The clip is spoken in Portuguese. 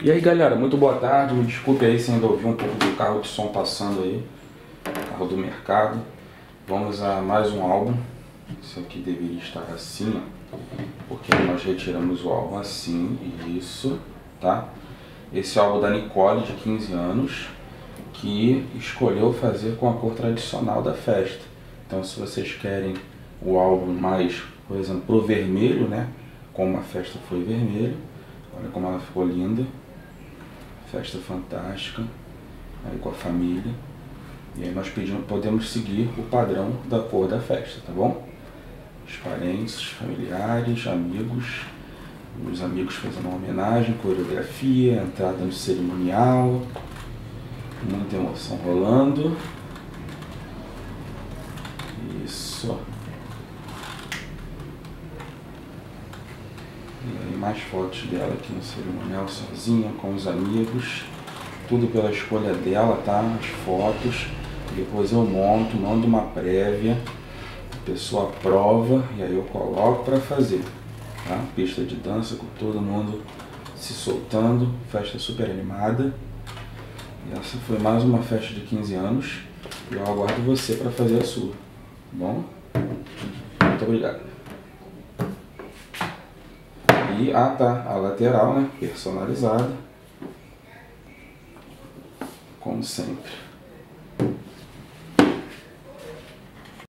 E aí galera, muito boa tarde, me desculpe aí se ainda ouvi um pouco do carro de som passando aí, carro do mercado. Vamos a mais um álbum. Esse aqui deveria estar assim, ó, porque nós retiramos o álbum assim, isso, tá? Esse álbum da Nicole, de 15 anos, que escolheu fazer com a cor tradicional da festa. Então se vocês querem o álbum mais, por exemplo, pro vermelho, né? Como a festa foi vermelho, olha como ela ficou linda. Festa fantástica, aí com a família. E aí nós podemos seguir o padrão da cor da festa, tá bom? Os parentes, familiares, amigos. Os amigos fazendo uma homenagem, coreografia, entrada no cerimonial. Muita emoção rolando. Isso. E aí mais fotos dela aqui no cerimonial, sozinha, com os amigos. Tudo pela escolha dela, tá? As fotos. Depois eu mando uma prévia. A pessoa aprova e aí eu coloco para fazer. Tá? Pista de dança com todo mundo se soltando. Festa super animada. E essa foi mais uma festa de 15 anos. E eu aguardo você para fazer a sua. Tá bom? Muito obrigado. E, tá, a lateral, né, personalizada, como sempre.